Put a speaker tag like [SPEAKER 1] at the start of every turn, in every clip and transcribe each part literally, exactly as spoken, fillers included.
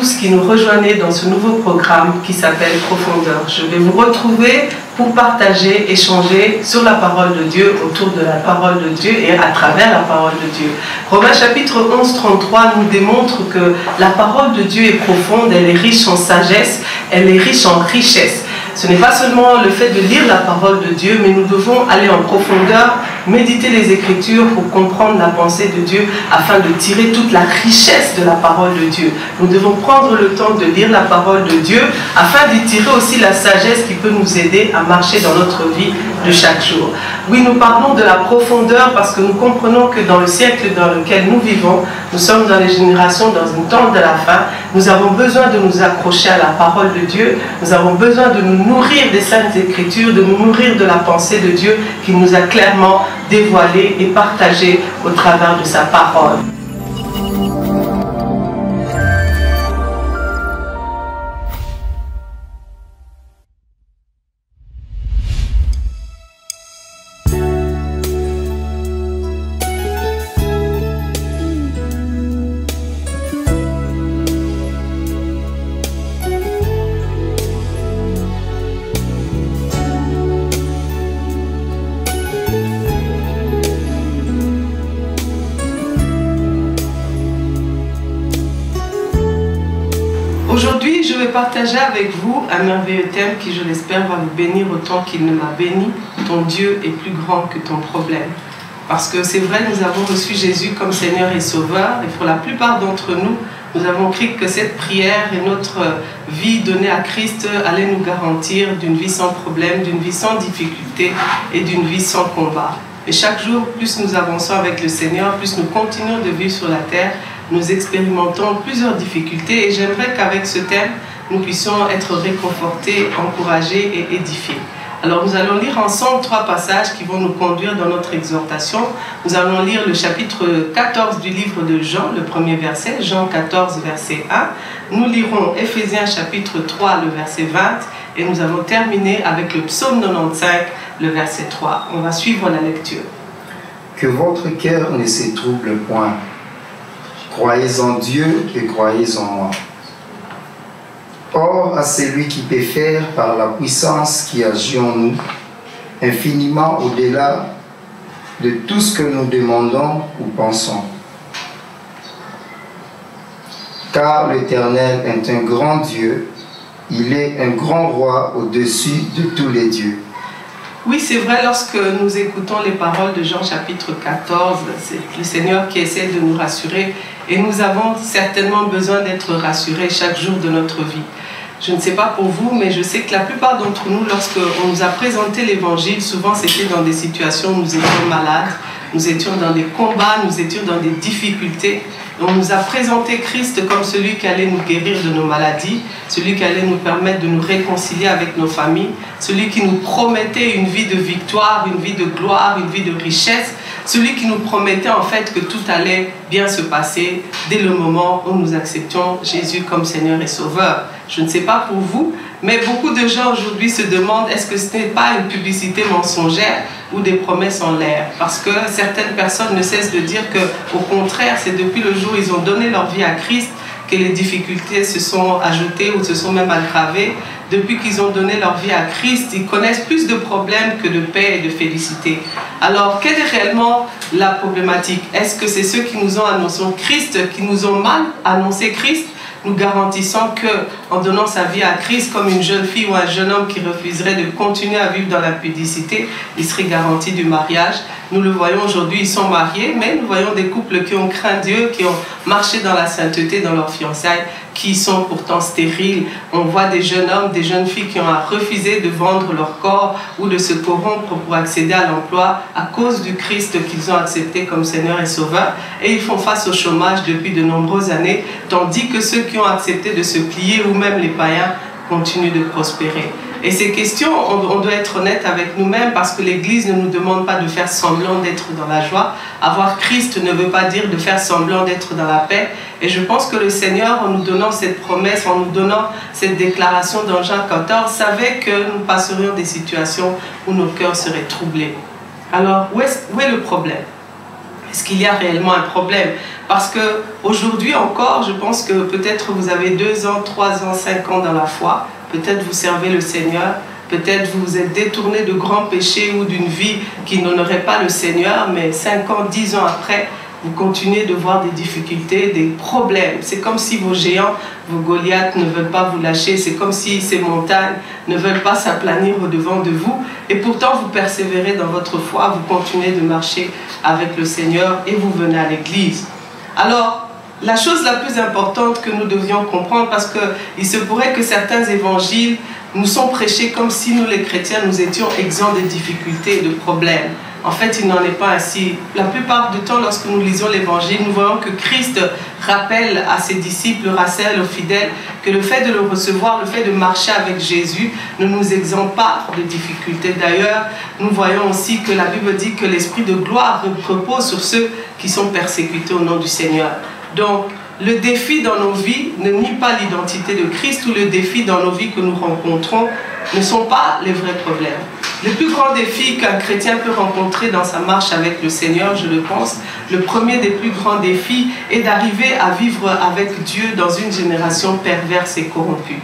[SPEAKER 1] tous qui nous rejoignez dans ce nouveau programme qui s'appelle Profondeur. Je vais vous retrouver pour partager, échanger sur la parole de Dieu, autour de la parole de Dieu et à travers la parole de Dieu. Romains chapitre onze, trente-trois nous démontre que la parole de Dieu est profonde, elle est riche en sagesse, elle est riche en richesse. Ce n'est pas seulement le fait de lire la parole de Dieu, mais nous devons aller en profondeur, méditer les Écritures pour comprendre la pensée de Dieu afin de tirer toute la richesse de la parole de Dieu. Nous devons prendre le temps de lire la parole de Dieu afin d'y tirer aussi la sagesse qui peut nous aider à marcher dans notre vie de chaque jour. Oui, nous parlons de la profondeur parce que nous comprenons que dans le siècle dans lequel nous vivons, nous sommes dans les générations, dans une temps de la fin, nous avons besoin de nous accrocher à la parole de Dieu, nous avons besoin de nous nourrir des Saintes Écritures, de nous nourrir de la pensée de Dieu qui nous a clairement dévoilée et partagée au travers de sa parole. Aujourd'hui, je vais partager avec vous un merveilleux thème qui, je l'espère, va vous bénir autant qu'il ne m'a béni. Ton Dieu est plus grand que ton problème. Parce que c'est vrai, nous avons reçu Jésus comme Seigneur et Sauveur. Et pour la plupart d'entre nous, nous avons cru que cette prière et notre vie donnée à Christ allait nous garantir d'une vie sans problème, d'une vie sans difficulté et d'une vie sans combat. Et chaque jour, plus nous avançons avec le Seigneur, plus nous continuons de vivre sur la terre, nous expérimentons plusieurs difficultés et j'aimerais qu'avec ce thème, nous puissions être réconfortés, encouragés et édifiés. Alors nous allons lire ensemble trois passages qui vont nous conduire dans notre exhortation. Nous allons lire le chapitre quatorze du livre de Jean, le premier verset, Jean quatorze, verset un. Nous lirons Éphésiens chapitre trois, le verset vingt. Et nous allons terminer avec le psaume quatre-vingt-quinze, le verset trois. On va suivre la lecture.
[SPEAKER 2] Que votre cœur ne se trouble point. Croyez en Dieu et croyez en moi. Or, à celui qui peut faire par la puissance qui agit en nous, infiniment au-delà de tout ce que nous demandons ou pensons. Car l'Éternel est un grand Dieu, il est un grand roi au-dessus de tous les dieux.
[SPEAKER 1] Oui, c'est vrai, lorsque nous écoutons les paroles de Jean chapitre quatorze, c'est le Seigneur qui essaie de nous rassurer et nous avons certainement besoin d'être rassurés chaque jour de notre vie. Je ne sais pas pour vous, mais je sais que la plupart d'entre nous, lorsqu'on nous a présenté l'Évangile, souvent c'était dans des situations où nous étions malades, nous étions dans des combats, nous étions dans des difficultés. On nous a présenté Christ comme celui qui allait nous guérir de nos maladies, celui qui allait nous permettre de nous réconcilier avec nos familles, celui qui nous promettait une vie de victoire, une vie de gloire, une vie de richesse, celui qui nous promettait en fait que tout allait bien se passer dès le moment où nous acceptions Jésus comme Seigneur et Sauveur. Je ne sais pas pour vous, mais beaucoup de gens aujourd'hui se demandent est-ce que ce n'est pas une publicité mensongère ou des promesses en l'air, parce que certaines personnes ne cessent de dire que, au contraire, c'est depuis le jour où ils ont donné leur vie à Christ que les difficultés se sont ajoutées ou se sont même aggravées. Depuis qu'ils ont donné leur vie à Christ, ils connaissent plus de problèmes que de paix et de félicité. Alors, quelle est réellement la problématique? Est-ce que c'est ceux qui nous ont annoncé Christ, qui nous ont mal annoncé Christ? Nous garantissons qu'en donnant sa vie à Christ, comme une jeune fille ou un jeune homme qui refuserait de continuer à vivre dans la pudicité, il serait garanti du mariage. Nous le voyons aujourd'hui, ils sont mariés, mais nous voyons des couples qui ont craint Dieu, qui ont marché dans la sainteté dans leurs fiançailles, qui sont pourtant stériles. On voit des jeunes hommes, des jeunes filles qui ont refusé de vendre leur corps ou de se corrompre pour accéder à l'emploi à cause du Christ qu'ils ont accepté comme Seigneur et Sauveur. Et ils font face au chômage depuis de nombreuses années, tandis que ceux qui ont accepté de se plier, ou même les païens, continuent de prospérer. Et ces questions, on, on doit être honnête avec nous-mêmes parce que l'Église ne nous demande pas de faire semblant d'être dans la joie. Avoir Christ ne veut pas dire de faire semblant d'être dans la paix. Et je pense que le Seigneur, en nous donnant cette promesse, en nous donnant cette déclaration dans Jean quatorze, savait que nous passerions des situations où nos cœurs seraient troublés. Alors, où est, où est le problème? Est-ce qu'il y a réellement un problème? Parce qu'aujourd'hui encore, je pense que peut-être vous avez deux ans, trois ans, cinq ans dans la foi, peut-être vous servez le Seigneur, peut-être vous vous êtes détourné de grands péchés ou d'une vie qui n'honorait pas le Seigneur, mais cinq ans, dix ans après, vous continuez de voir des difficultés, des problèmes. C'est comme si vos géants, vos Goliaths ne veulent pas vous lâcher. C'est comme si ces montagnes ne veulent pas s'aplanir au-devant de vous. Et pourtant, vous persévérez dans votre foi, vous continuez de marcher avec le Seigneur et vous venez à l'église. Alors, la chose la plus importante que nous devions comprendre, parce qu'il se pourrait que certains évangiles nous sont prêchés comme si nous, les chrétiens, nous étions exempts de difficultés et de problèmes. En fait, il n'en est pas ainsi. La plupart du temps, lorsque nous lisons l'évangile, nous voyons que Christ rappelle à ses disciples, rappelle aux fidèles, que le fait de le recevoir, le fait de marcher avec Jésus, ne nous exempte pas de difficultés. D'ailleurs, nous voyons aussi que la Bible dit que l'esprit de gloire repose sur ceux qui sont persécutés au nom du Seigneur. Donc, le défi dans nos vies ne nie pas l'identité de Christ, ou le défi dans nos vies que nous rencontrons ne sont pas les vrais problèmes. Le plus grand défi qu'un chrétien peut rencontrer dans sa marche avec le Seigneur, je le pense, le premier des plus grands défis est d'arriver à vivre avec Dieu dans une génération perverse et corrompue.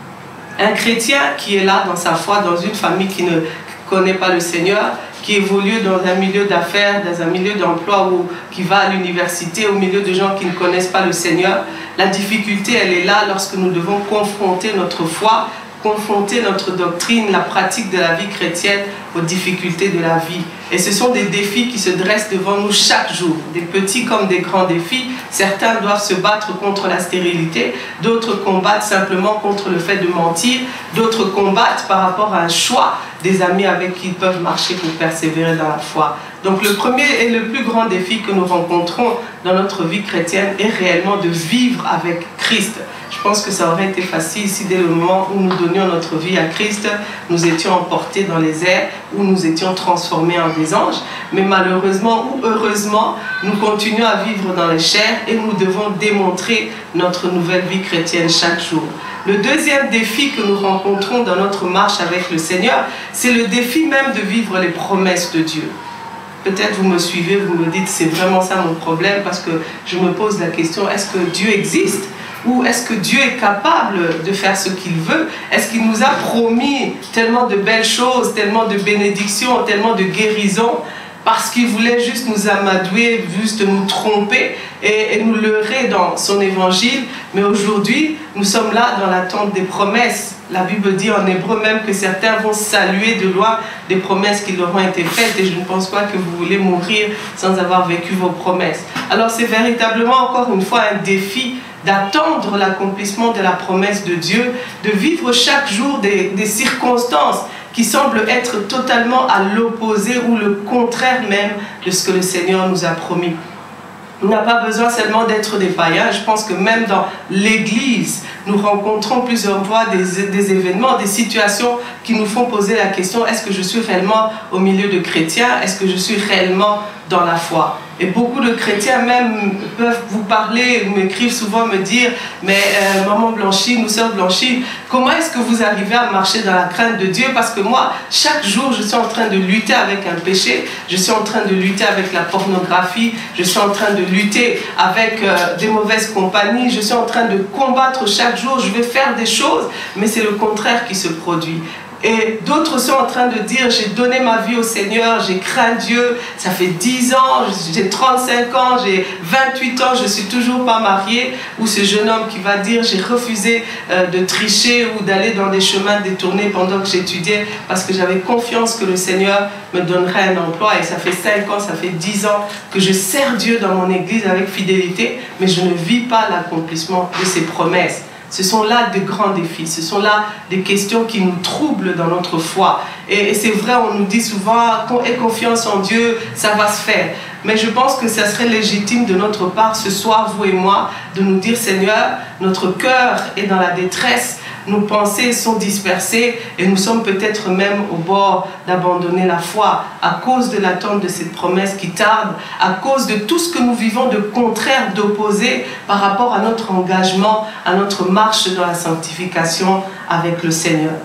[SPEAKER 1] Un chrétien qui est là dans sa foi, dans une famille qui ne connaît pas le Seigneur, qui évolue dans un milieu d'affaires, dans un milieu d'emploi, ou qui va à l'université, au milieu de gens qui ne connaissent pas le Seigneur, la difficulté, elle est là lorsque nous devons confronter notre foi, confronter notre doctrine, la pratique de la vie chrétienne aux difficultés de la vie. Et ce sont des défis qui se dressent devant nous chaque jour, des petits comme des grands défis. Certains doivent se battre contre la stérilité, d'autres combattent simplement contre le fait de mentir, d'autres combattent par rapport à un choix des amis avec qui ils peuvent marcher pour persévérer dans la foi. Donc le premier et le plus grand défi que nous rencontrons dans notre vie chrétienne est réellement de vivre avec Christ. Je pense que ça aurait été facile si dès le moment où nous donnions notre vie à Christ, nous étions emportés dans les airs, où nous étions transformés en des anges. Mais malheureusement ou heureusement, nous continuons à vivre dans les chairs et nous devons démontrer notre nouvelle vie chrétienne chaque jour. Le deuxième défi que nous rencontrons dans notre marche avec le Seigneur, c'est le défi même de vivre les promesses de Dieu. Peut-être vous me suivez, vous me dites, c'est vraiment ça mon problème, parce que je me pose la question, est-ce que Dieu existe ? Ou est-ce que Dieu est capable de faire ce qu'il veut? Est-ce qu'il nous a promis tellement de belles choses, tellement de bénédictions, tellement de guérisons, parce qu'il voulait juste nous amadouer, juste nous tromper et, et nous leurrer dans son évangile? Mais aujourd'hui, nous sommes là dans l'attente des promesses. La Bible dit en hébreu même que certains vont saluer de loin des promesses qui leur ont été faites, et je ne pense pas que vous voulez mourir sans avoir vécu vos promesses. Alors c'est véritablement encore une fois un défi d'attendre l'accomplissement de la promesse de Dieu, de vivre chaque jour des, des circonstances qui semblent être totalement à l'opposé ou le contraire même de ce que le Seigneur nous a promis. On n'a pas besoin seulement d'être des païens. Je pense que même dans l'Église, nous rencontrons plusieurs fois des, des événements, des situations qui nous font poser la question, est-ce que je suis réellement au milieu de chrétiens? Est-ce que je suis réellement dans la foi? Et beaucoup de chrétiens même peuvent vous parler, ou m'écrivent souvent, me dire, mais euh, maman Blanchie, nous sœurs Blanchie, comment est-ce que vous arrivez à marcher dans la crainte de Dieu? Parce que moi, chaque jour, je suis en train de lutter avec un péché, je suis en train de lutter avec la pornographie, je suis en train de lutter avec euh, des mauvaises compagnies, je suis en train de combattre chaque jour, je vais faire des choses, mais c'est le contraire qui se produit. Et d'autres sont en train de dire, j'ai donné ma vie au Seigneur, j'ai craint Dieu, ça fait dix ans, j'ai trente-cinq ans, j'ai vingt-huit ans, je ne suis toujours pas mariée. Ou ce jeune homme qui va dire, j'ai refusé euh, de tricher ou d'aller dans des chemins détournés pendant que j'étudiais, parce que j'avais confiance que le Seigneur me donnerait un emploi. Et ça fait cinq ans, ça fait dix ans que je sers Dieu dans mon église avec fidélité, mais je ne vis pas l'accomplissement de ses promesses. Ce sont là de grands défis, ce sont là des questions qui nous troublent dans notre foi. Et, et c'est vrai, on nous dit souvent, aie confiance en Dieu, ça va se faire. Mais je pense que ça serait légitime de notre part, ce soir, vous et moi, de nous dire, Seigneur, notre cœur est dans la détresse, nos pensées sont dispersées et nous sommes peut-être même au bord d'abandonner la foi à cause de l'attente de cette promesse qui tarde, à cause de tout ce que nous vivons de contraire, d'opposé par rapport à notre engagement, à notre marche dans la sanctification avec le Seigneur.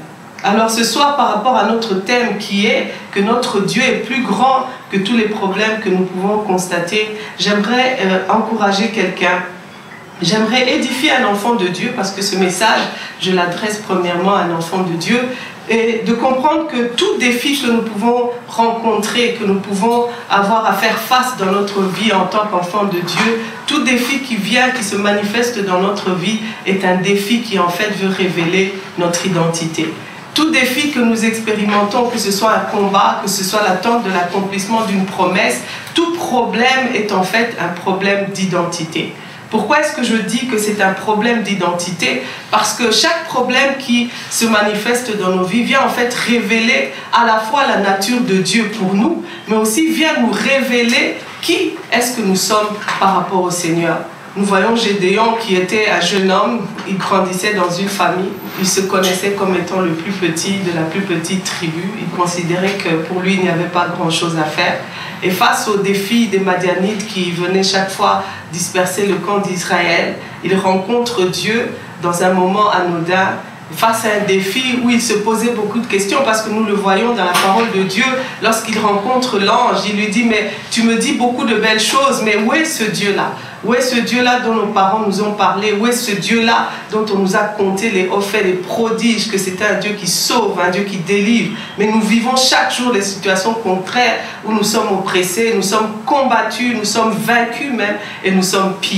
[SPEAKER 1] Alors ce soir, par rapport à notre thème qui est que notre Dieu est plus grand que tous les problèmes que nous pouvons constater, j'aimerais euh, encourager quelqu'un. J'aimerais édifier un enfant de Dieu, parce que ce message, je l'adresse premièrement à un enfant de Dieu, et de comprendre que tout défi que nous pouvons rencontrer, que nous pouvons avoir à faire face dans notre vie en tant qu'enfant de Dieu, tout défi qui vient, qui se manifeste dans notre vie, est un défi qui en fait veut révéler notre identité. Tout défi que nous expérimentons, que ce soit un combat, que ce soit l'attente de l'accomplissement d'une promesse, tout problème est en fait un problème d'identité. Pourquoi est-ce que je dis que c'est un problème d'identité? Parce que chaque problème qui se manifeste dans nos vies vient en fait révéler à la fois la nature de Dieu pour nous, mais aussi vient nous révéler qui est-ce que nous sommes par rapport au Seigneur. Nous voyons Gédéon qui était un jeune homme, il grandissait dans une famille, il se connaissait comme étant le plus petit de la plus petite tribu, il considérait que pour lui il n'y avait pas grand-chose à faire. Et face aux défis des Madianites qui venaient chaque fois disperser le camp d'Israël, il rencontre Dieu dans un moment anodin, face à un défi où il se posait beaucoup de questions, parce que nous le voyons dans la parole de Dieu, lorsqu'il rencontre l'ange, il lui dit « mais tu me dis beaucoup de belles choses, mais où est ce Dieu-là? Où est ce Dieu-là dont nos parents nous ont parlé? Où est ce Dieu-là dont on nous a conté les hauts faits, les prodiges, que c'est un Dieu qui sauve, un Dieu qui délivre? Mais nous vivons chaque jour des situations contraires où nous sommes oppressés, nous sommes combattus, nous sommes vaincus même, et nous sommes pillés. »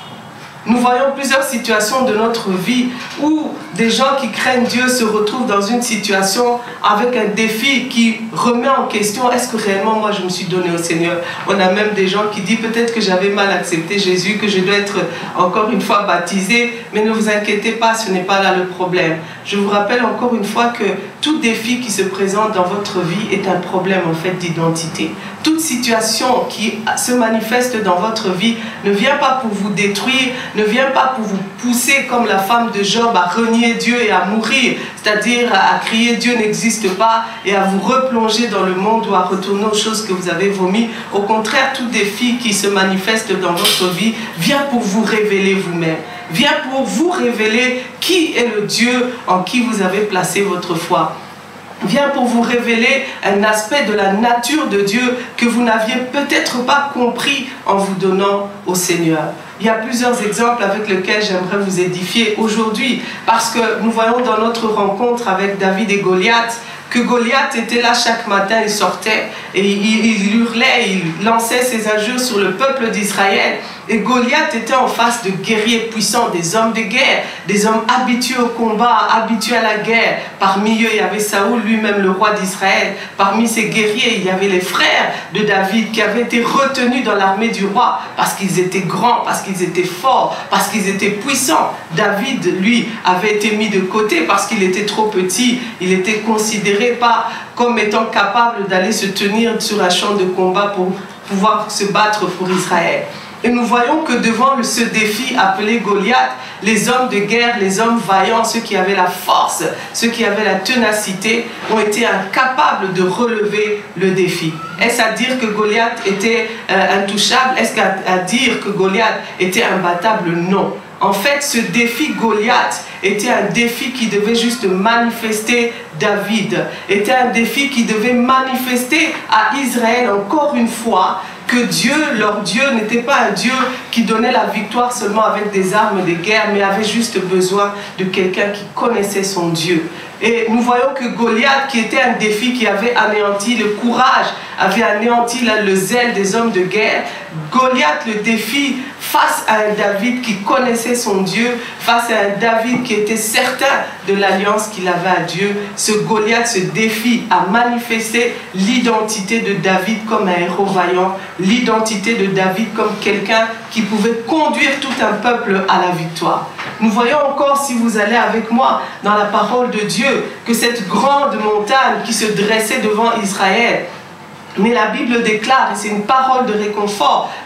[SPEAKER 1] Nous voyons plusieurs situations de notre vie où des gens qui craignent Dieu se retrouvent dans une situation avec un défi qui remet en question: est-ce que réellement moi je me suis donné au Seigneur? On a même des gens qui disent peut-être que j'avais mal accepté Jésus, que je dois être encore une fois baptisé, mais ne vous inquiétez pas, ce n'est pas là le problème. Je vous rappelle encore une fois que tout défi qui se présente dans votre vie est un problème en fait d'identité. Toute situation qui se manifeste dans votre vie ne vient pas pour vous détruire, ne vient pas pour vous pousser comme la femme de Job à renier Dieu et à mourir, c'est-à-dire à crier Dieu n'existe pas et à vous replonger dans le monde ou à retourner aux choses que vous avez vomies. Au contraire, tout défi qui se manifeste dans votre vie vient pour vous révéler vous-même, vient pour vous révéler qui est le Dieu en qui vous avez placé votre foi. Vient pour vous révéler un aspect de la nature de Dieu que vous n'aviez peut-être pas compris en vous donnant au Seigneur. Il y a plusieurs exemples avec lesquels j'aimerais vous édifier aujourd'hui, parce que nous voyons dans notre rencontre avec David et Goliath que Goliath était là chaque matin, il sortait et il, il hurlait, il lançait ses injures sur le peuple d'Israël. Et Goliath était en face de guerriers puissants, des hommes de guerre, des hommes habitués au combat, habitués à la guerre. Parmi eux, il y avait Saoul, lui-même le roi d'Israël. Parmi ces guerriers, il y avait les frères de David qui avaient été retenus dans l'armée du roi parce qu'ils étaient grands, parce qu'ils étaient forts, parce qu'ils étaient puissants. David, lui, avait été mis de côté parce qu'il était trop petit. Il était considéré pas comme étant capable d'aller se tenir sur un champ de combat pour pouvoir se battre pour Israël. Et nous voyons que devant ce défi appelé Goliath, les hommes de guerre, les hommes vaillants, ceux qui avaient la force, ceux qui avaient la ténacité, ont été incapables de relever le défi. Est-ce à dire que Goliath était euh, intouchable? Est-ce à dire que Goliath était imbattable? Non. En fait, ce défi Goliath était un défi qui devait juste manifester David, était un défi qui devait manifester à Israël encore une fois que Dieu, leur Dieu, n'était pas un Dieu qui donnait la victoire seulement avec des armes de guerre, mais avait juste besoin de quelqu'un qui connaissait son Dieu. Et nous voyons que Goliath, qui était un défi qui avait anéanti le courage, avait anéanti le zèle des hommes de guerre, Goliath, le défi face à un David qui connaissait son Dieu, face à un David qui était certain de l'alliance qu'il avait à Dieu, ce Goliath, ce défi a manifesté l'identité de David comme un héros vaillant, l'identité de David comme quelqu'un qui pouvait conduire tout un peuple à la victoire. Nous voyons encore, si vous allez avec moi dans la parole de Dieu, que cette grande montagne qui se dressait devant Israël, mais la Bible déclare, et c'est une parole de réconfort,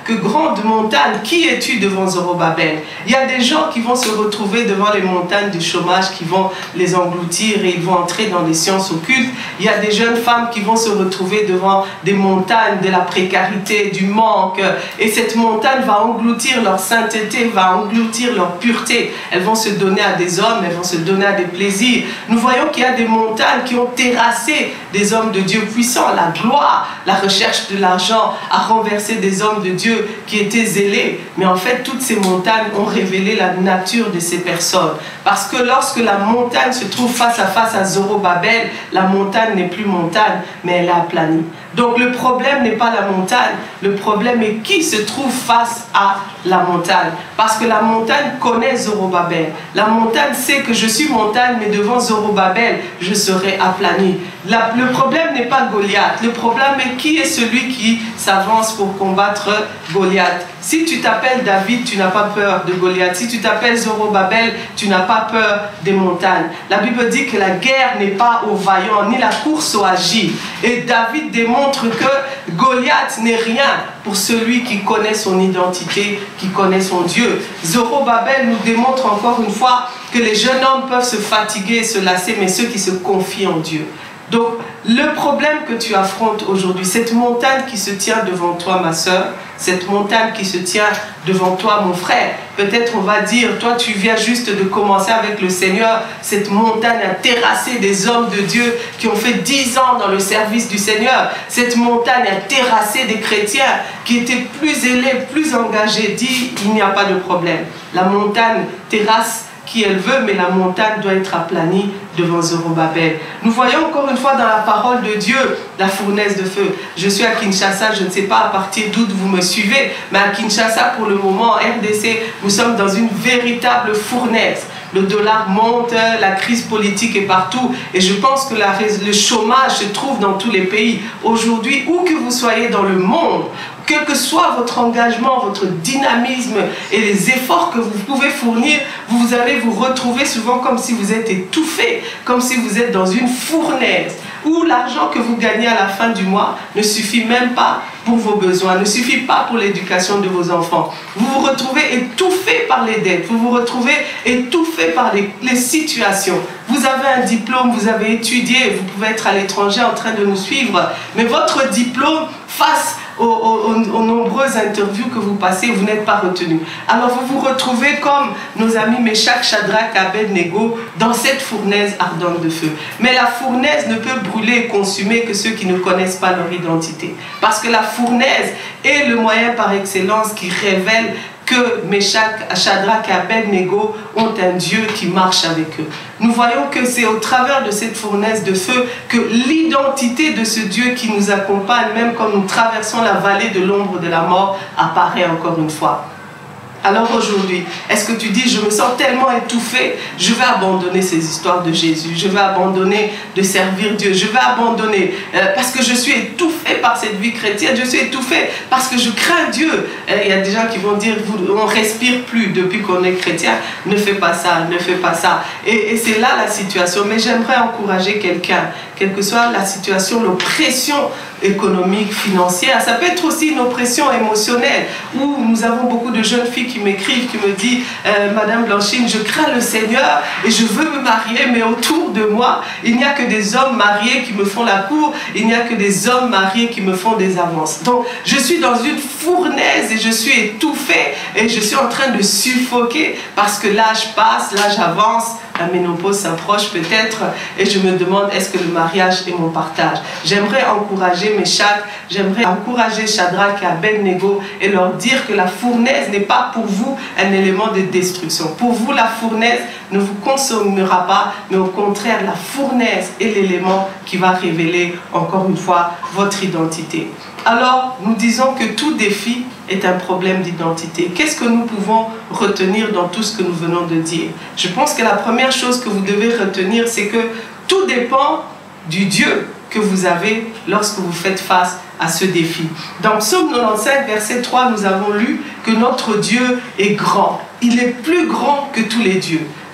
[SPEAKER 1] que grande montagne, qui es-tu devant Zorobabel? Il y a des gens qui vont se retrouver devant les montagnes du chômage, qui vont les engloutir et ils vont entrer dans les sciences occultes. Il y a des jeunes femmes qui vont se retrouver devant des montagnes de la précarité, du manque, et cette montagne va engloutir leur sainteté, va engloutir leur pureté. Elles vont se donner à des hommes, elles vont se donner à des plaisirs. Nous voyons qu'il y a des montagnes qui ont terrassé des hommes de Dieu puissants. La gloire, la recherche de l'argent a renversé des hommes de Dieu qui étaient zélés. Mais en fait, toutes ces montagnes ont révélé la nature de ces personnes. Parce que lorsque la montagne se trouve face à face à Zorobabel, la montagne n'est plus montagne, mais elle est aplanie. Donc le problème n'est pas la montagne, le problème est qui se trouve face à la montagne. Parce que la montagne connaît Zorobabel. La montagne sait que je suis montagne, mais devant Zorobabel, je serai aplani. La, le problème n'est pas Goliath, le problème est qui est celui qui s'avance pour combattre Goliath. Si tu t'appelles David, tu n'as pas peur de Goliath. Si tu t'appelles Zorobabel, tu n'as pas peur des montagnes. La Bible dit que la guerre n'est pas aux vaillants, ni la course aux agile. Et David démontre que Goliath n'est rien pour celui qui connaît son identité, qui connaît son Dieu. Zorobabel nous démontre encore une fois que les jeunes hommes peuvent se fatiguer et se lasser, mais ceux qui se confient en Dieu. Donc, le problème que tu affrontes aujourd'hui, cette montagne qui se tient devant toi, ma soeur, cette montagne qui se tient devant toi, mon frère, peut-être on va dire, toi tu viens juste de commencer avec le Seigneur, cette montagne a terrassé des hommes de Dieu qui ont fait dix ans dans le service du Seigneur, cette montagne a terrassé des chrétiens qui étaient plus zélés, plus engagés. Dis, il n'y a pas de problème, la montagne terrasse qui elle veut, mais la montagne doit être aplanie devant Zorobabel. Nous voyons encore une fois dans la parole de Dieu la fournaise de feu. Je suis à Kinshasa, je ne sais pas à partir d'où vous me suivez, mais à Kinshasa pour le moment, R D C, nous sommes dans une véritable fournaise. Le dollar monte, la crise politique est partout et je pense que la, le chômage se trouve dans tous les pays. Aujourd'hui, où que vous soyez dans le monde, quel que soit votre engagement, votre dynamisme et les efforts que vous pouvez fournir, vous allez vous retrouver souvent comme si vous êtes étouffé, comme si vous êtes dans une fournaise, où l'argent que vous gagnez à la fin du mois ne suffit même pas pour vos besoins, ne suffit pas pour l'éducation de vos enfants. Vous vous retrouvez étouffé par les dettes, vous vous retrouvez étouffé par les, les situations. Vous avez un diplôme, vous avez étudié, vous pouvez être à l'étranger en train de nous suivre, mais votre diplôme, face Aux, aux, aux nombreuses interviews que vous passez, vous n'êtes pas retenu. Alors vous vous retrouvez comme nos amis Meshach, Shadrach, Abed-Nego dans cette fournaise ardente de feu. Mais la fournaise ne peut brûler et consumer que ceux qui ne connaissent pas leur identité. Parce que la fournaise est le moyen par excellence qui révèle que Meshach, Shadrach et Abed-Nego ont un Dieu qui marche avec eux. Nous voyons que c'est au travers de cette fournaise de feu que l'identité de ce Dieu qui nous accompagne, même quand nous traversons la vallée de l'ombre de la mort, apparaît encore une fois. Alors aujourd'hui, est-ce que tu dis, je me sens tellement étouffé, je vais abandonner ces histoires de Jésus, je vais abandonner de servir Dieu, je vais abandonner euh, parce que je suis étouffé par cette vie chrétienne, je suis étouffé parce que je crains Dieu. Euh, il y a des gens qui vont dire, on ne respire plus depuis qu'on est chrétien, ne fais pas ça, ne fais pas ça. Et, et c'est là la situation, mais j'aimerais encourager quelqu'un, quelle que soit la situation, l'oppression économique, financière, ça peut être aussi une oppression émotionnelle, où nous avons beaucoup de jeunes filles qui m'écrivent, qui me disent euh, Madame Blanchine, je crains le Seigneur et je veux me marier, mais autour de moi, il n'y a que des hommes mariés qui me font la cour, il n'y a que des hommes mariés qui me font des avances. Donc, je suis dans une fournaise et je suis étouffée et je suis en train de suffoquer parce que l'âge passe, l'âge avance, la ménopause s'approche peut-être et je me demande est-ce que le mariage est mon partage. J'aimerais encourager Meshach, j'aimerais encourager Shadrach et Abed-Nego et leur dire que la fournaise n'est pas pour vous un élément de destruction. Pour vous, la fournaise ne vous consommera pas, mais au contraire, la fournaise est l'élément qui va révéler encore une fois votre identité. Alors, nous disons que tout défi est un problème d'identité. Qu'est-ce que nous pouvons retenir dans tout ce que nous venons de dire? Je pense que la première chose que vous devez retenir, c'est que tout dépend du Dieu que vous avez lorsque vous faites face à ce défi. Dans Psaume quatre-vingt-quinze, verset trois, nous avons lu que notre Dieu est grand. Il est plus grand que tous les dieux.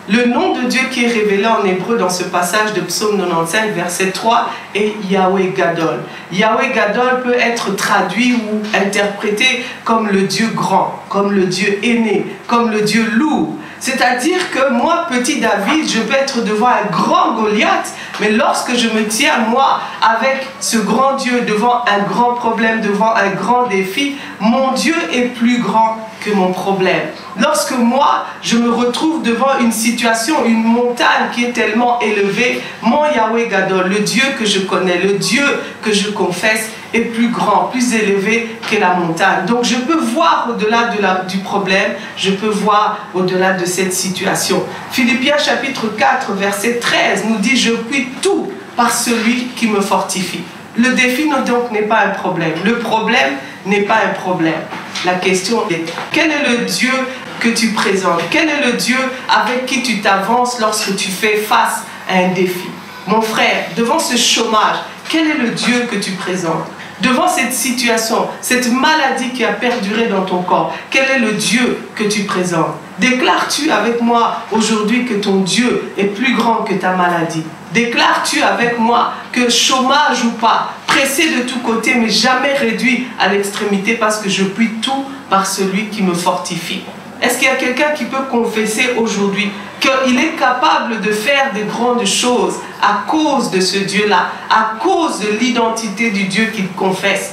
[SPEAKER 1] Le nom de Dieu qui est révélé en hébreu dans ce passage de Psaume quatre-vingt-quinze, verset trois, est Yahweh Gadol. Yahweh Gadol peut être traduit ou interprété comme le Dieu grand, comme le Dieu aîné, comme le Dieu lourd. C'est-à-dire que moi, petit David, je peux être devant un grand Goliath, mais lorsque je me tiens, moi, avec ce grand Dieu, devant un grand problème, devant un grand défi, mon Dieu est plus grand que mon problème. Lorsque moi, je me retrouve devant une situation, une montagne qui est tellement élevée, mon Yahweh Gadol, le Dieu que je connais, le Dieu que je confesse, est plus grand, plus élevé que la montagne. Donc je peux voir au-delà de la, du problème, je peux voir au-delà de cette situation. Philippiens chapitre quatre, verset treize nous dit « Je puis tout par celui qui me fortifie ». Le défi donc n'est pas un problème. Le problème n'est pas un problème. La question est, quel est le Dieu que tu présentes? Quel est le Dieu avec qui tu t'avances lorsque tu fais face à un défi? Mon frère, devant ce chômage, quel est le Dieu que tu présentes? Devant cette situation, cette maladie qui a perduré dans ton corps, quel est le Dieu que tu présentes? Déclares-tu avec moi aujourd'hui que ton Dieu est plus grand que ta maladie? Déclares-tu avec moi que chômage ou pas, pressé de tous côtés, mais jamais réduit à l'extrémité parce que je puis tout par celui qui me fortifie? Est-ce qu'il y a quelqu'un qui peut confesser aujourd'hui qu'il est capable de faire des grandes choses à cause de ce Dieu-là, à cause de l'identité du Dieu qu'il confesse?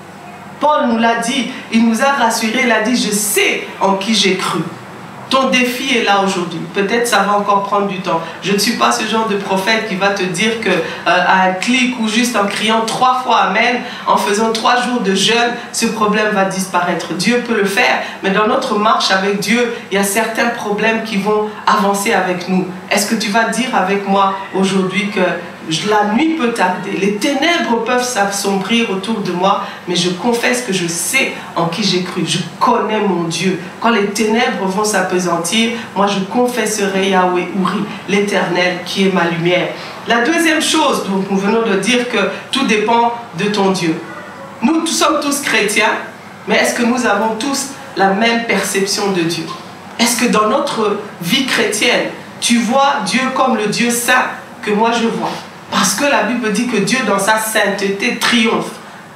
[SPEAKER 1] Paul nous l'a dit, il nous a rassuré, il a dit « Je sais en qui j'ai cru ». Ton défi est là aujourd'hui. Peut-être ça va encore prendre du temps. Je ne suis pas ce genre de prophète qui va te dire que euh, à un clic ou juste en criant trois fois Amen, en faisant trois jours de jeûne, ce problème va disparaître. Dieu peut le faire, mais dans notre marche avec Dieu, il y a certains problèmes qui vont avancer avec nous. Est-ce que tu vas dire avec moi aujourd'hui que la nuit peut tarder, les ténèbres peuvent s'assombrir autour de moi, mais je confesse que je sais en qui j'ai cru, je connais mon Dieu. Quand les ténèbres vont s'apesantir, moi je confesserai Yahweh Uri, l'Éternel qui est ma lumière. La deuxième chose, donc nous venons de dire que tout dépend de ton Dieu. Nous, nous sommes tous chrétiens, mais est-ce que nous avons tous la même perception de Dieu? Est-ce que dans notre vie chrétienne, tu vois Dieu comme le Dieu saint que moi je vois? Parce que la Bible dit que Dieu, dans sa sainteté, triomphe.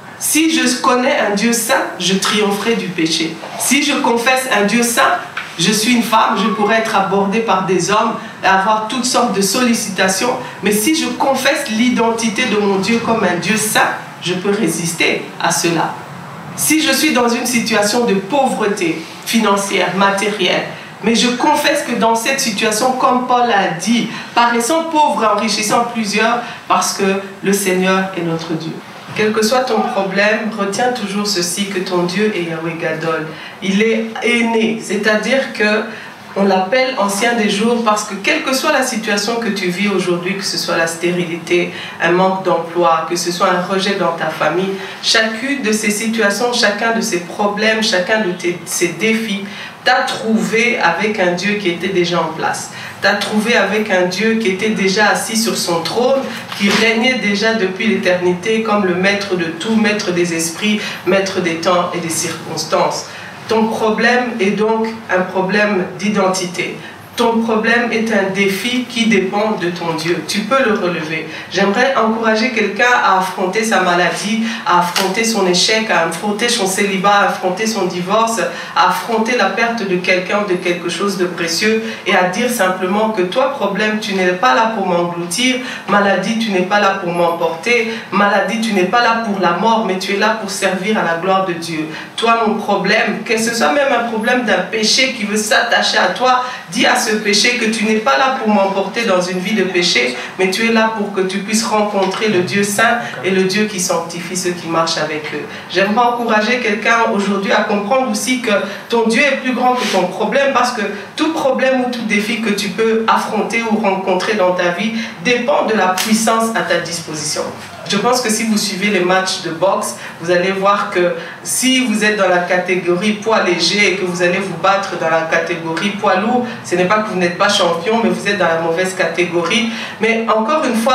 [SPEAKER 1] Si je connais un Dieu saint, je triompherai du péché. Si je confesse un Dieu saint, je suis une femme, je pourrais être abordée par des hommes, avoir toutes sortes de sollicitations. Mais si je confesse l'identité de mon Dieu comme un Dieu saint, je peux résister à cela. Si je suis dans une situation de pauvreté financière, matérielle, mais je confesse que dans cette situation, comme Paul a dit, paraissant pauvre et enrichissant plusieurs, parce que le Seigneur est notre Dieu. Quel que soit ton problème, retiens toujours ceci, que ton Dieu est Yahweh Gadol. Il est aîné, c'est-à-dire que on l'appelle ancien des jours parce que quelle que soit la situation que tu vis aujourd'hui, que ce soit la stérilité, un manque d'emploi, que ce soit un rejet dans ta famille, chacune de ces situations, chacun de ces problèmes, chacun de tes, ces défis, t'as trouvé avec un Dieu qui était déjà en place. T'as trouvé avec un Dieu qui était déjà assis sur son trône, qui régnait déjà depuis l'éternité comme le maître de tout, maître des esprits, maître des temps et des circonstances. Ton problème est donc un problème d'identité. Ton problème est un défi qui dépend de ton Dieu. Tu peux le relever. J'aimerais encourager quelqu'un à affronter sa maladie, à affronter son échec, à affronter son célibat, à affronter son divorce, à affronter la perte de quelqu'un, de quelque chose de précieux et à dire simplement que toi, problème, tu n'es pas là pour m'engloutir. Maladie, tu n'es pas là pour m'emporter. Maladie, tu n'es pas là pour la mort, mais tu es là pour servir à la gloire de Dieu. Toi, mon problème, que ce soit même un problème d'un péché qui veut s'attacher à toi, dis à ce péché que tu n'es pas là pour m'emporter dans une vie de péché, mais tu es là pour que tu puisses rencontrer le Dieu saint et le Dieu qui sanctifie ceux qui marchent avec eux. J'aimerais encourager quelqu'un aujourd'hui à comprendre aussi que ton Dieu est plus grand que ton problème, parce que tout problème ou tout défi que tu peux affronter ou rencontrer dans ta vie dépend de la puissance à ta disposition. Je pense que si vous suivez les matchs de boxe, vous allez voir que si vous êtes dans la catégorie poids léger et que vous allez vous battre dans la catégorie poids lourd, ce n'est pas que vous n'êtes pas champion, mais vous êtes dans la mauvaise catégorie. Mais encore une fois,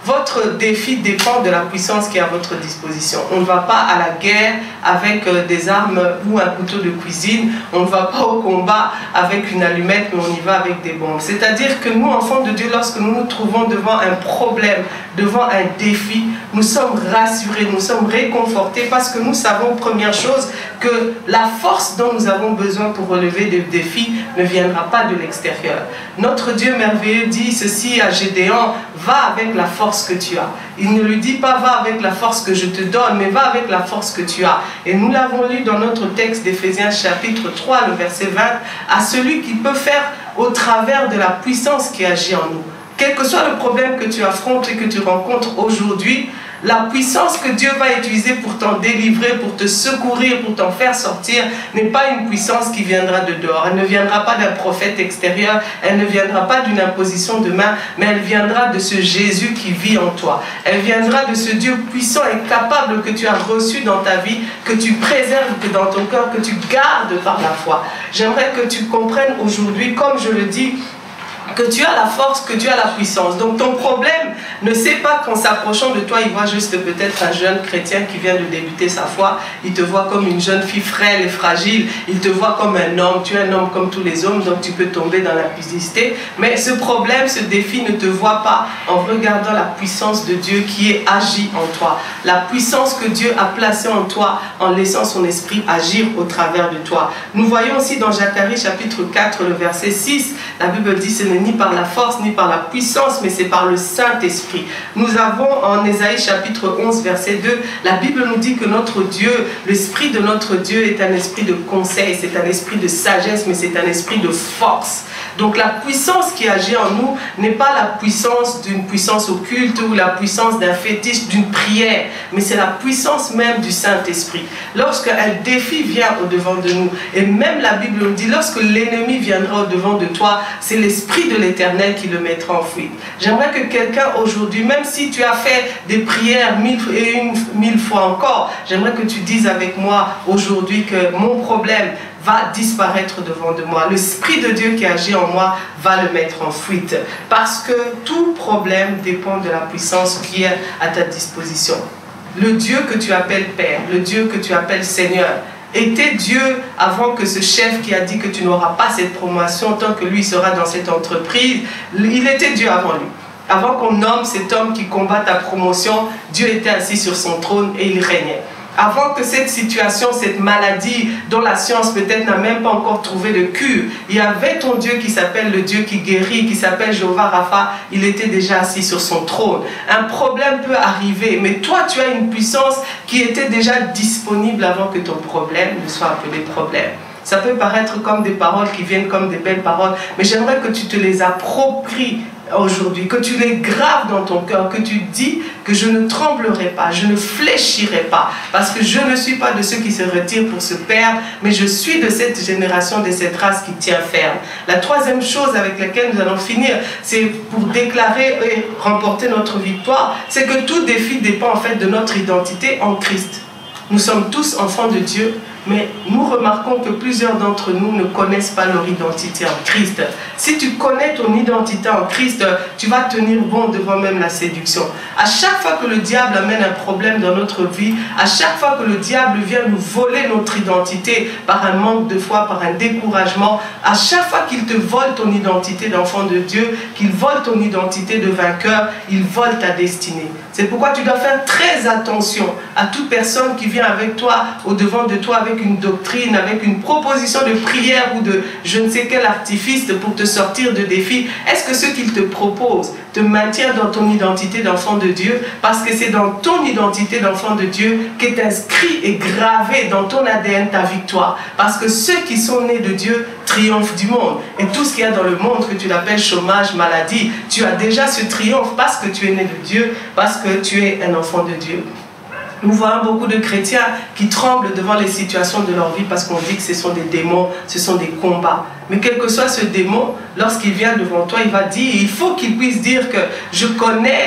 [SPEAKER 1] Votre défi dépend de la puissance qui est à votre disposition. On ne va pas à la guerre avec des armes ou un couteau de cuisine. On ne va pas au combat avec une allumette, mais on y va avec des bombes. C'est-à-dire que nous, enfants de Dieu, lorsque nous nous trouvons devant un problème, devant un défi, nous sommes rassurés, nous sommes réconfortés parce que nous savons, première chose, que la force dont nous avons besoin pour relever des défis ne viendra pas de l'extérieur. Notre Dieu merveilleux dit ceci à Gédéon: va avec la force que tu as. Il ne lui dit pas va avec la force que je te donne, mais va avec la force que tu as. Et nous l'avons lu dans notre texte d'Éphésiens chapitre trois, le verset vingt, à celui qui peut faire au travers de la puissance qui agit en nous. Quel que soit le problème que tu affrontes et que tu rencontres aujourd'hui, la puissance que Dieu va utiliser pour t'en délivrer, pour te secourir, pour t'en faire sortir, n'est pas une puissance qui viendra de dehors. Elle ne viendra pas d'un prophète extérieur, elle ne viendra pas d'une imposition de main, mais elle viendra de ce Jésus qui vit en toi. Elle viendra de ce Dieu puissant et capable que tu as reçu dans ta vie, que tu préserves que dans ton cœur, que tu gardes par la foi. J'aimerais que tu comprennes aujourd'hui, comme je le dis, que tu as la force, que tu as la puissance. Donc ton problème ne sait pas qu'en s'approchant de toi, il voit juste peut-être un jeune chrétien qui vient de débuter sa foi. Il te voit comme une jeune fille frêle et fragile. Il te voit comme un homme. Tu es un homme comme tous les hommes, donc tu peux tomber dans la publicité. Mais ce problème, ce défi ne te voit pas en regardant la puissance de Dieu qui est agie en toi. La puissance que Dieu a placée en toi en laissant son esprit agir au travers de toi. Nous voyons aussi dans Zacharie chapitre quatre, le verset six, la Bible dit: ce n'est ni par la force, ni par la puissance, mais c'est par le Saint-Esprit. Nous avons en Ésaïe chapitre onze, verset deux, la Bible nous dit que notre Dieu, l'esprit de notre Dieu est un esprit de conseil, c'est un esprit de sagesse, mais c'est un esprit de force. Donc la puissance qui agit en nous n'est pas la puissance d'une puissance occulte ou la puissance d'un fétiche, d'une prière, mais c'est la puissance même du Saint-Esprit. Lorsque un défi vient au-devant de nous, et même la Bible nous dit, lorsque l'ennemi viendra au-devant de toi, c'est l'Esprit de l'Éternel qui le mettra en fuite. J'aimerais que quelqu'un aujourd'hui, même si tu as fait des prières mille et une mille fois encore, j'aimerais que tu dises avec moi aujourd'hui que mon problème va disparaître devant de moi. L'Esprit de Dieu qui agit en moi va le mettre en fuite. Parce que tout problème dépend de la puissance qui est à ta disposition. Le Dieu que tu appelles Père, le Dieu que tu appelles Seigneur, était Dieu avant que ce chef qui a dit que tu n'auras pas cette promotion tant que lui sera dans cette entreprise, il était Dieu avant lui. Avant qu'on nomme cet homme qui combat ta promotion, Dieu était assis sur son trône et il régnait. Avant que cette situation, cette maladie dont la science peut-être n'a même pas encore trouvé de cure, il y avait ton Dieu qui s'appelle le Dieu qui guérit, qui s'appelle Jéhovah Rapha, il était déjà assis sur son trône. Un problème peut arriver, mais toi tu as une puissance qui était déjà disponible avant que ton problème ne soit appelé problème. Ça peut paraître comme des paroles qui viennent comme des belles paroles, mais j'aimerais que tu te les appropries aujourd'hui, que tu les graves dans ton cœur, que tu dis que je ne tremblerai pas, je ne fléchirai pas, parce que je ne suis pas de ceux qui se retirent pour se perdre, mais je suis de cette génération, de cette race qui tient ferme. La troisième chose avec laquelle nous allons finir, c'est pour déclarer et remporter notre victoire, c'est que tout défi dépend en fait de notre identité en Christ. Nous sommes tous enfants de Dieu, mais nous remarquons que plusieurs d'entre nous ne connaissent pas leur identité en Christ. Si tu connais ton identité en Christ, tu vas tenir bon devant même la séduction. À chaque fois que le diable amène un problème dans notre vie, à chaque fois que le diable vient nous voler notre identité par un manque de foi, par un découragement, à chaque fois qu'il te vole ton identité d'enfant de Dieu, qu'il vole ton identité de vainqueur, il vole ta destinée. C'est pourquoi tu dois faire très attention à toute personne qui vient avec toi, au-devant de toi, avec une doctrine, avec une proposition de prière ou de je ne sais quel artifice pour te sortir de défis. Est-ce que ce qu'il te propose te maintient dans ton identité d'enfant de Dieu? Parce que c'est dans ton identité d'enfant de Dieu qu'est inscrit et gravé dans ton A D N ta victoire. Parce que ceux qui sont nés de Dieu triomphent du monde. Et tout ce qu'il y a dans le monde que tu l'appelles chômage, maladie, tu as déjà ce triomphe parce que tu es né de Dieu, parce que tu es un enfant de Dieu. Nous voyons beaucoup de chrétiens qui tremblent devant les situations de leur vie parce qu'on dit que ce sont des démons, ce sont des combats. Mais quel que soit ce démon, lorsqu'il vient devant toi, il va dire, il faut qu'il puisse dire que je connais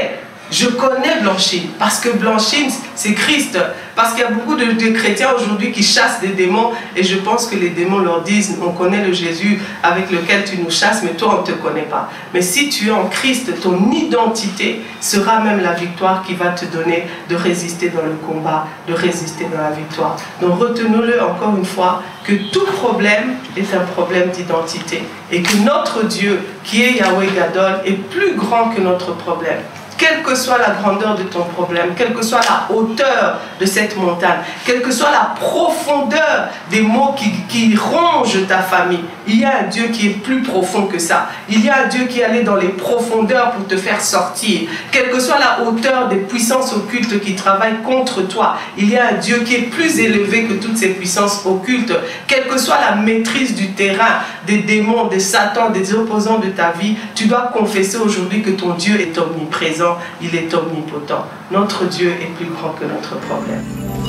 [SPEAKER 1] Je connais Blanchine, parce que Blanchine, c'est Christ. Parce qu'il y a beaucoup de, de chrétiens aujourd'hui qui chassent des démons, et je pense que les démons leur disent, on connaît le Jésus avec lequel tu nous chasses, mais toi on ne te connaît pas. Mais si tu es en Christ, ton identité sera même la victoire qui va te donner de résister dans le combat, de résister dans la victoire. Donc retenons-le encore une fois, que tout problème est un problème d'identité, et que notre Dieu, qui est Yahweh Gadol, est plus grand que notre problème. Quelle que soit la grandeur de ton problème, quelle que soit la hauteur de cette montagne, quelle que soit la profondeur des maux qui, qui rongent ta famille, il y a un Dieu qui est plus profond que ça. Il y a un Dieu qui est allé dans les profondeurs pour te faire sortir. Quelle que soit la hauteur des puissances occultes qui travaillent contre toi, il y a un Dieu qui est plus élevé que toutes ces puissances occultes. Quelle que soit la maîtrise du terrain, des démons, des satans, des opposants de ta vie, tu dois confesser aujourd'hui que ton Dieu est omniprésent. Il est omnipotent. Notre Dieu est plus grand que notre problème.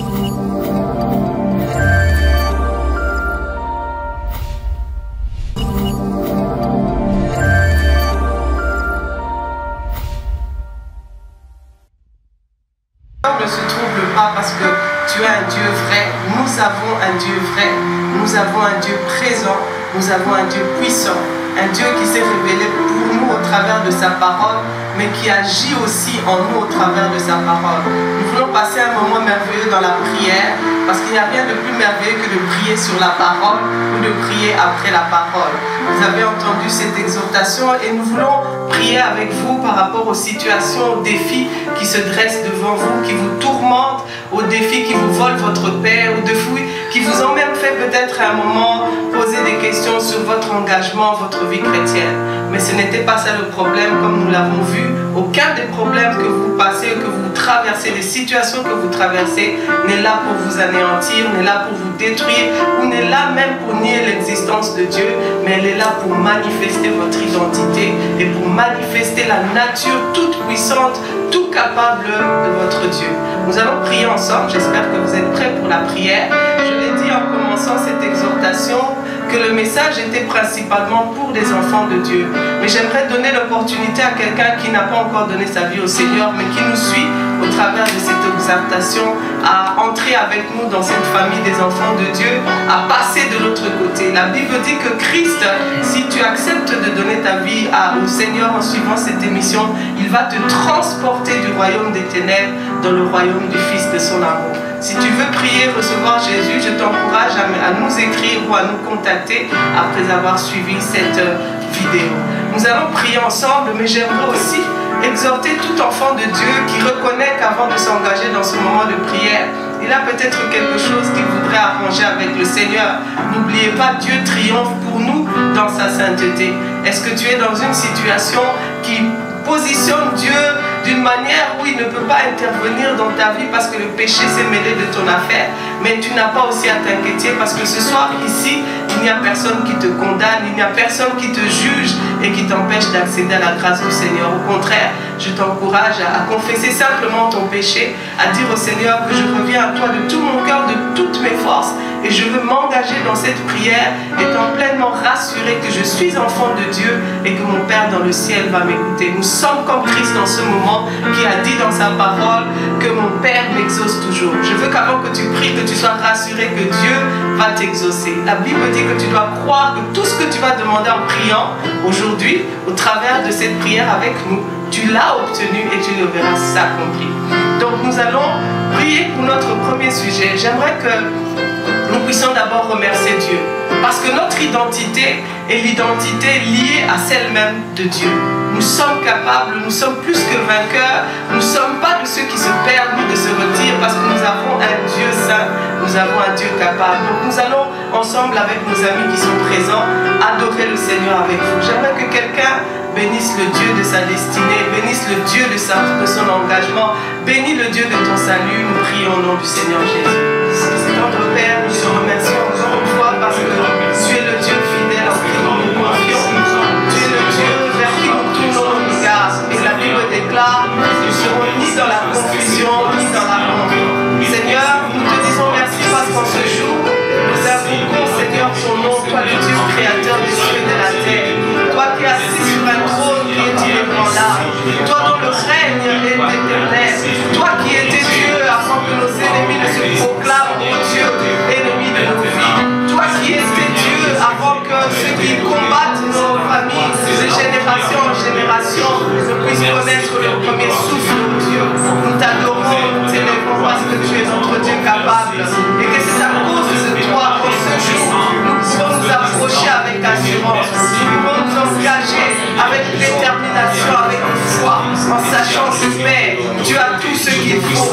[SPEAKER 1] Ne se trouble pas parce que tu as un Dieu vrai. Nous avons un Dieu vrai. Nous avons un Dieu présent. Nous avons un Dieu puissant. Un Dieu qui s'est révélé pour nous au travers de sa parole, mais qui agit aussi en nous au travers de sa parole. Nous voulons passer un moment merveilleux dans la prière, parce qu'il n'y a rien de plus merveilleux que de prier sur la parole ou de prier après la parole. Vous avez entendu cette exhortation et nous voulons prier avec vous par rapport aux situations, aux défis qui se dressent devant vous, qui vous tourmentent, aux défis qui vous volent votre paix, aux défis qui vous ont même fait peut-être à un moment poser des questions sur votre engagement, votre vie chrétienne. Mais ce n'était pas ça le problème, comme nous l'avons vu. Aucun des problèmes que vous passez, que vous traversez, des situations que vous traversez, n'est là pour vous anéantir, n'est là pour vous détruire, ou n'est là même pour nier l'existence de Dieu, mais elle est là pour manifester votre identité et pour manifester la nature toute puissante, tout capable de votre Dieu. Nous allons prier ensemble, j'espère que vous êtes prêts pour la prière. Je l'ai dit en commençant cette exhortation, que le message était principalement pour des enfants de Dieu. Mais j'aimerais donner l'opportunité à quelqu'un qui n'a pas encore donné sa vie au Seigneur, mais qui nous suit au travers de cette exhortation, à entrer avec nous dans cette famille des enfants de Dieu, à passer de l'autre côté. La Bible dit que Christ, si tu acceptes de donner ta vie à, au Seigneur en suivant cette émission, il va te transporter du royaume des ténèbres dans le royaume du Fils de son amour. Si tu veux prier, recevoir Jésus, je t'encourage à, à nous écrire ou à nous contacter après avoir suivi cette vidéo. Nous allons prier ensemble, mais j'aimerais aussi exhorter tout enfant de Dieu qui reconnaît qu'avant de s'engager dans ce moment de prière, il a peut-être quelque chose qu'il voudrait arranger avec le Seigneur. N'oubliez pas, Dieu triomphe pour nous dans sa sainteté. Est-ce que tu es dans une situation qui positionne Dieu d'une manière où il ne peut pas intervenir dans ta vie parce que le péché s'est mêlé de ton affaire, mais tu n'as pas aussi à t'inquiéter parce que ce soir ici, il n'y a personne qui te condamne, il n'y a personne qui te juge et qui t'empêche d'accéder à la grâce du Seigneur. Au contraire, je t'encourage à, à confesser simplement ton péché, à dire au Seigneur que je reviens à toi de tout mon cœur, de toutes mes forces, et je veux m'engager dans cette prière étant pleinement rassuré que je suis enfant de Dieu et que mon Père dans le ciel va m'écouter. Nous sommes comme Christ dans ce moment qui a dit dans sa parole que mon Père m'exauce toujours. Je veux qu'avant que tu pries, que tu sois rassuré que Dieu va t'exaucer. La Bible dit que tu dois croire que tout ce que tu vas demander en priant aujourd'hui, au travers de cette prière avec nous, tu l'as obtenu et tu le verras s'accomplir. Donc nous allons prier pour notre premier sujet. J'aimerais que nous puissions d'abord remercier Dieu. Parce que notre identité est l'identité liée à celle même de Dieu. Nous sommes capables, nous sommes plus que vainqueurs. Nous ne sommes pas de ceux qui se perdent ni de se retirent parce que nous avons un Dieu saint, nous avons un Dieu capable. Donc nous allons ensemble avec nos amis qui sont présents adorer le Seigneur avec vous. J'aimerais que quelqu'un bénisse le Dieu de sa destinée, bénisse le Dieu de, sa, de son engagement, bénis le Dieu de ton salut. Nous prions au nom du Seigneur Jésus. Notre Père, nous te remercions encore une fois parce que tu es le Dieu fidèle en qui nous nous confions. Tu es le Dieu vers qui nous tournons nos regards. Et la Bible déclare, nous serons ni dans la confusion, ni dans la honte. Seigneur, nous te disons merci parce qu'en ce jour, nous invoquons, Seigneur, ton nom, toi le Dieu créateur des cieux et de la terre. Toi qui es assis sur un trône qui est irébranlable. Toi dont le règne est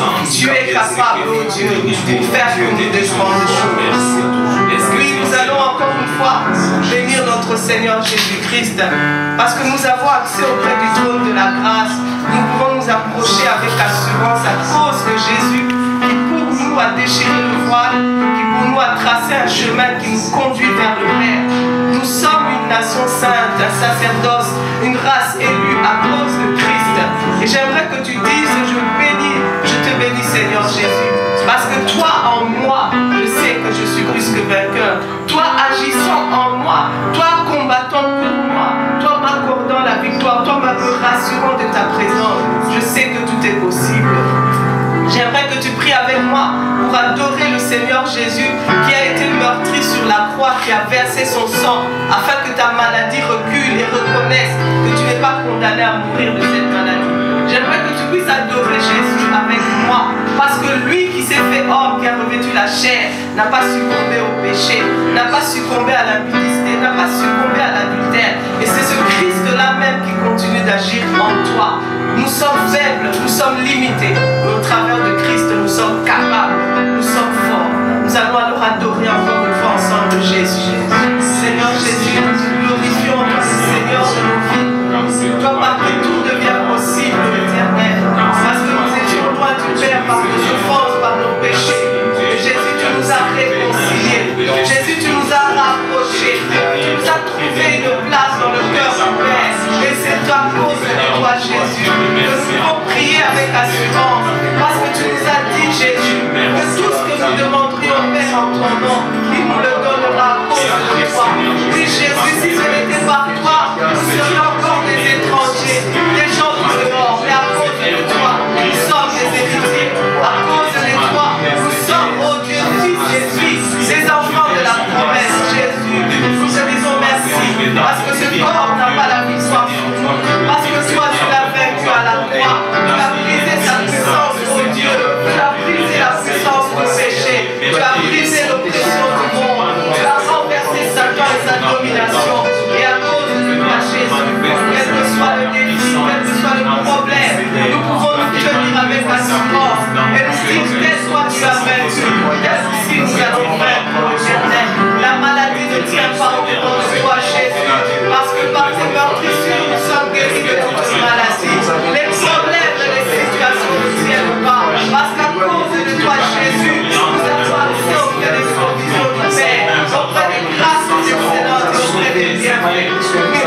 [SPEAKER 1] Tu es capable, oh Dieu, pour faire que nous dépendions. Oui, nous allons encore une fois bénir notre Seigneur Jésus-Christ parce que nous avons accès auprès du trône de la grâce. Nous pouvons nous approcher avec assurance à cause de Jésus qui pour nous a déchiré le voile, qui pour nous a tracé un chemin qui nous conduit vers le Père. Nous sommes une nation sainte, un sacerdoce, une race élue à cause de Christ. Et j'aimerais que tu dises, je bénis, je te bénis Seigneur Jésus. Parce que toi en moi, je sais que je suis plus que vainqueur. Toi agissant en moi, toi combattant pour moi, toi m'accordant la victoire, toi me rassurant de ta présence. Je sais que tout est possible. J'aimerais que tu pries avec moi pour adorer le Seigneur Jésus qui a été meurtri sur la croix, qui a versé son sang afin que ta maladie recule et reconnaisse que tu n'es pas condamné à mourir de cette maladie. J'aimerais que tu puisses adorer Jésus avec moi parce que lui qui s'est fait homme, qui a revêtu la chair, n'a pas succombé au péché, n'a pas succombé à l'impudicité, n'a pas succombé à l'adultère. Et c'est ce Christ-là même qui continue d'agir en toi. Nous sommes faibles, nous sommes limités, mais au travers de Christ, nous sommes capables, nous sommes forts. Nous allons alors adorer encore une fois ensemble Jésus. Seigneur Jésus, nous te glorifions, toi le Seigneur de nos vies. Toi par qui tout devient possible, l'éternel. Parce que nous étions loin du Père par nos offenses, par nos péchés. Jésus, tu nous as réconciliés. Jésus, tu nous as rapprochés. Tu nous as trouvé une place dans le cœur du Père. Et c'est à cause de toi, Jésus, que nous pouvons prier avec assurance. Parce que tu nous as dit, Jésus, que tout ce que nous demanderions au Père en ton nom, il nous le donnera à cause de toi. Oui, Jésus, si ce n'était pas toi, nous serions encore des étrangers, des gens du dehors. Mais à cause de toi, nous sommes des héritiers. À cause de toi, nous sommes, oh Dieu, fils Jésus, des enfants de la promesse. Jésus, nous te disons merci. Parce que ce corps n'a pas la victoire sur nous. Parce que toi, tu l'as vaincu à la croix. Tu as brisé sa puissance, oh Dieu. Tu as brisé la puissance du péché. Tu as brisé l'oppression du monde. Tu as renversé Satan et sa domination. Et à cause de toi, Jésus, quel que soit le défi, quel que soit le problème, nous pouvons nous tenir avec assurance et nous dire quel soit tu as vaincu, quel souci nous allons vaincre, l'éternel. La maladie ne tient pas au nom de toi, Jésus, parce que par tes meurtrissures, nous sommes guéris de toute maladie. Les problèmes et les situations ne tiennent pas, parce qu'à cause de toi, Jésus, nous avons accès auprès des provisions du Père, auprès des grâces excellentes et auprès des bienfaits.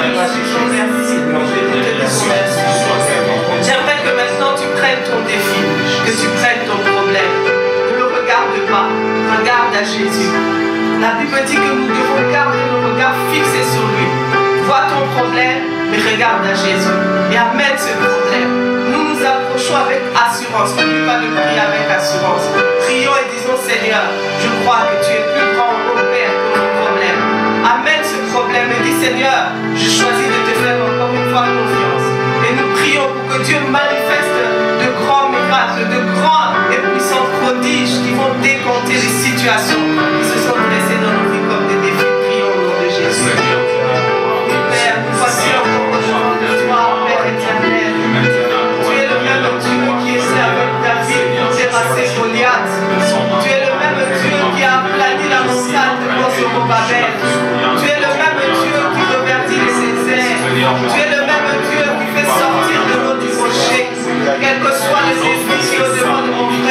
[SPEAKER 1] J'aimerais que maintenant tu prennes ton défi, que tu prennes ton problème. Ne le regarde pas, regarde à Jésus. La Bible dit que nous devons garder nos regards fixés sur lui. Vois ton problème, mais regarde à Jésus et amène ce problème. Nous nous approchons avec assurance. N'oublie pas de prier avec assurance. Prions et disons Seigneur, je crois que tu es plus grand au Père que mon problème. Amène ce problème et dis Seigneur, je choisis de te faire encore une fois confiance. Et nous prions pour que Dieu manifeste de grands miracles, de grands et puissants prodiges qui vont décompter les situations qui se sont dressées dans nos vies comme des défis. Prions au nom de Jésus. Père, nous voici encore devant de toi, Père éternel. Tu es le même Dieu qui était avec David pour terrasser Goliath. Tu es le même Dieu qui a aplani la montagne de Zorobabel. Tu es le même Dieu qui revertit les déserts. Tu es le même Dieu qui fait sortir de l'eau du rocher. Quel que soit le défi qui est au devant de mon frère,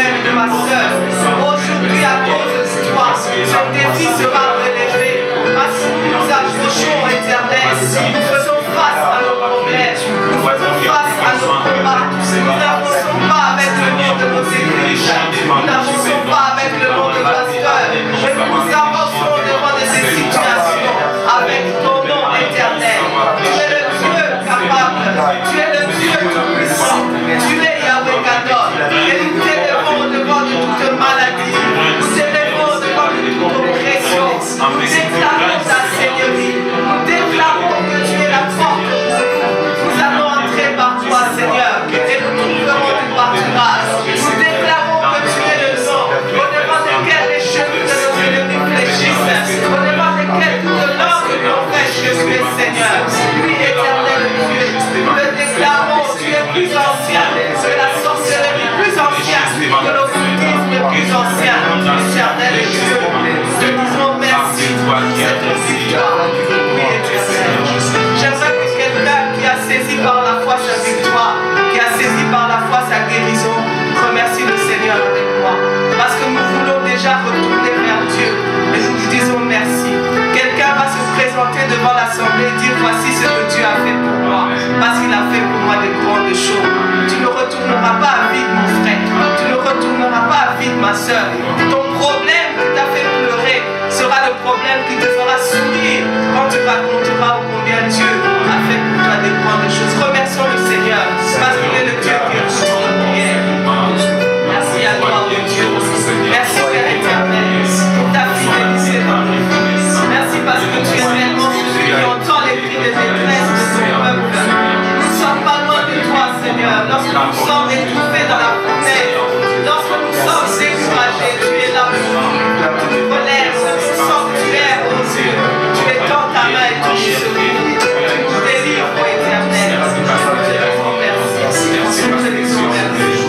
[SPEAKER 1] vie de ma soeur. Ton problème qui t'a fait pleurer sera le problème qui te fera sourire quand tu raconteras combien Dieu a fait pour toi des grandes choses. Remercions le Seigneur parce qu'il est le Dieu qui écoute notre prière. Merci à toi, mon Dieu. Merci, Père éternel, pour ta fidélité dans nos vies. Merci parce que tu es réellement celui qui entend les cris de détresse de ton peuple. Nous ne sommes pas loin de toi, Seigneur. Lorsque nous sommes étouffés dans la fournaise, lorsque nous sommes découragés, tu es là pour nous. Tu nous relèves du sanctuaire, oh Dieu. Tu étends ta main et tu nous secoues. Tu nous délivres, ô éternel. Je te remercie. Je te remercie.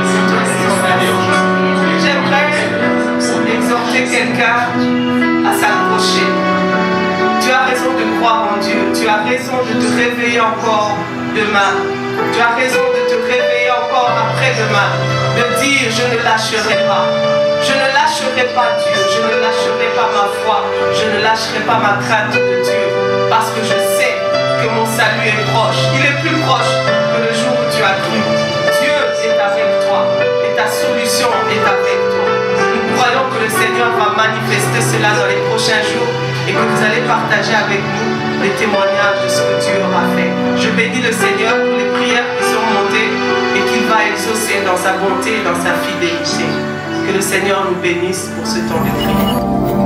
[SPEAKER 1] J'aimerais exhorter quelqu'un à s'accrocher. Tu as raison de croire en Dieu. Tu as raison de te réveiller encore demain. Tu as raison de te réveiller encore après-demain. De dire, je ne lâcherai pas. Je ne lâcherai pas Dieu. Je ne lâcherai pas ma foi. Je ne lâcherai pas ma crainte de Dieu. Parce que je sais que mon salut est proche. Il est plus proche que le jour où tu as cru. Dieu est avec toi. Et ta solution est avec toi. Nous croyons que le Seigneur va manifester cela dans les prochains jours et que vous allez partager avec nous les témoignages de ce que Dieu aura fait. Je bénis le Seigneur pour les prières qui sont montées et qu'il va exaucer dans sa bonté et dans sa fidélité. Que le Seigneur nous bénisse pour ce temps de prière.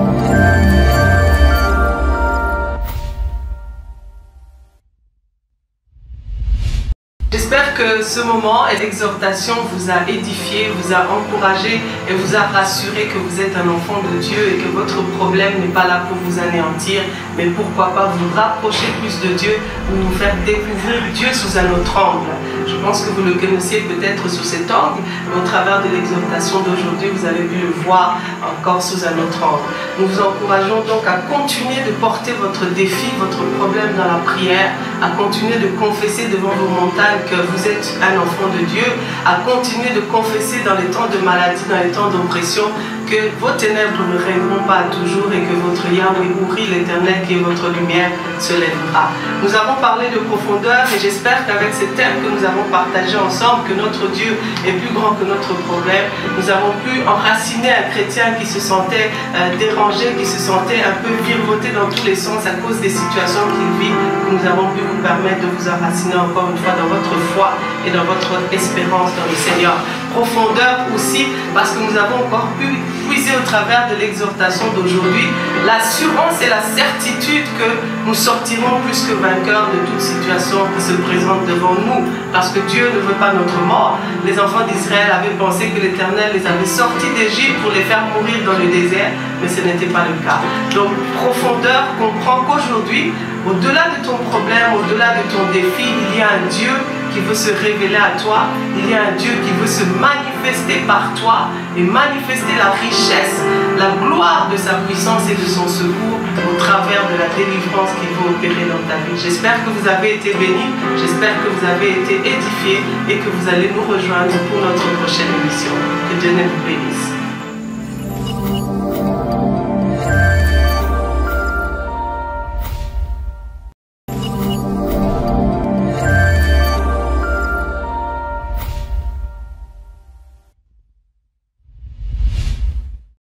[SPEAKER 1] J'espère que ce moment et l'exhortation vous a édifié, vous a encouragé et vous a rassuré que vous êtes un enfant de Dieu et que votre problème n'est pas là pour vous anéantir, mais pourquoi pas vous rapprocher plus de Dieu ou vous faire découvrir Dieu sous un autre angle. Je pense que vous le connaissiez peut-être sous cet angle, mais au travers de l'exhortation d'aujourd'hui, vous avez pu le voir encore sous un autre angle. Nous vous encourageons donc à continuer de porter votre défi, votre problème dans la prière, à continuer de confesser devant vos montagnes que vous êtes un enfant de Dieu, à continuer de confesser dans les temps de maladie, dans les temps d'oppression, que vos ténèbres ne règneront pas toujours et que votre Yahweh Ouri, l'Éternel qui est votre lumière, se lèvera. Nous avons parlé de profondeur et j'espère qu'avec ces thèmes que nous avons partagés ensemble, que notre Dieu est plus grand que notre problème, nous avons pu enraciner un chrétien qui se sentait euh, dérangé, qui se sentait un peu virevolté dans tous les sens à cause des situations qu'il vit. Nous avons pu vous permettre de vous enraciner encore une fois dans votre foi et dans votre espérance dans le Seigneur. Profondeur aussi parce que nous avons encore pu puiser au travers de l'exhortation d'aujourd'hui l'assurance et la certitude que nous sortirons plus que vainqueurs de toute situation qui se présente devant nous, parce que Dieu ne veut pas notre mort. Les enfants d'Israël avaient pensé que l'Éternel les avait sortis d'Égypte pour les faire mourir dans le désert, mais ce n'était pas le cas. Donc profondeur comprend qu'aujourd'hui, au-delà de ton problème, au-delà de ton défi, il y a un Dieu qui veut se révéler à toi, il y a un Dieu qui veut se manifester par toi et manifester la richesse, la gloire de sa puissance et de son secours au travers de la délivrance qu'il veut opérer dans ta vie. J'espère que vous avez été bénis, j'espère que vous avez été édifiés et que vous allez nous rejoindre pour notre prochaine émission. Que Dieu vous bénisse.